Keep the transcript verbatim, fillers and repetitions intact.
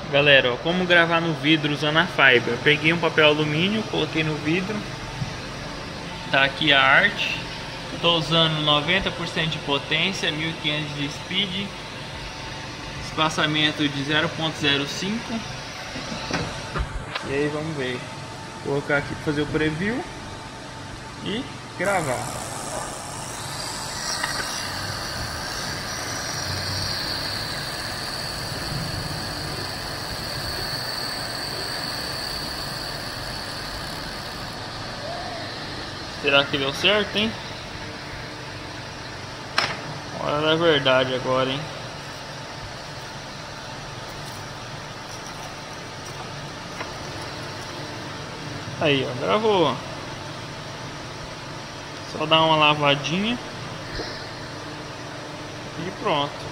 Galera, ó, como gravar no vidro usando a Fiber. Eu peguei um papel alumínio, coloquei no vidro. Tá aqui a arte. Tô usando noventa por cento de potência, mil e quinhentos de speed, espaçamento de zero ponto zero cinco. E aí vamos ver. Vou colocar aqui para fazer o preview e gravar. Será que deu certo, hein? Hora da verdade agora, hein? Aí, ó, gravou. Só dar uma lavadinha e pronto.